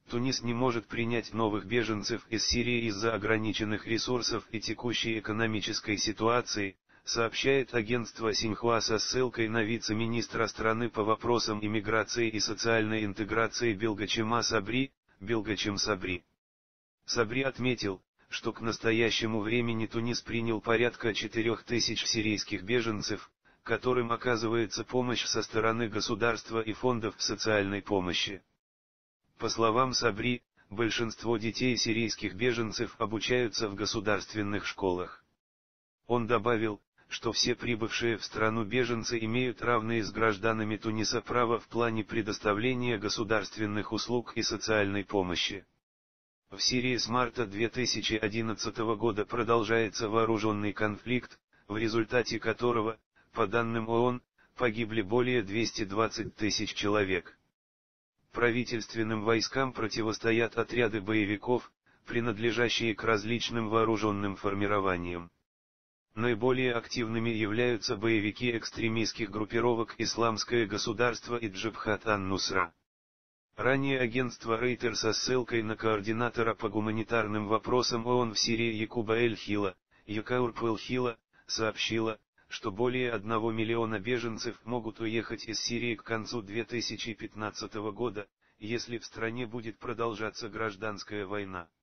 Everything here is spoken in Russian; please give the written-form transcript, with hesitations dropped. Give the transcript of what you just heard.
Тунис не может принять новых беженцев из Сирии из-за ограниченных ресурсов и текущей экономической ситуации, сообщает агентство Синьхуа со ссылкой на вице-министра страны по вопросам иммиграции и социальной интеграции Белгачема Сабри, Белгачем Сабри. Сабри отметил, что к настоящему времени Тунис принял порядка 4000 сирийских беженцев, которым оказывается помощь со стороны государства и фондов социальной помощи. По словам Сабри, большинство детей сирийских беженцев обучаются в государственных школах. Он добавил, что все прибывшие в страну беженцы имеют равные с гражданами Туниса права в плане предоставления государственных услуг и социальной помощи. В Сирии с марта 2011 года продолжается вооруженный конфликт, в результате которого, по данным ООН, погибли более 220 тысяч человек. Правительственным войскам противостоят отряды боевиков, принадлежащие к различным вооруженным формированиям. Наиболее активными являются боевики экстремистских группировок «Исламское государство» и «Джабхат ан-Нусра». Ранее агентство Рейтер со ссылкой на координатора по гуманитарным вопросам ООН в Сирии Якуба Эль-Хила, Якаурп Эль-Хила, сообщило, что более 1 миллиона беженцев могут уехать из Сирии к концу 2015 года, если в стране будет продолжаться гражданская война.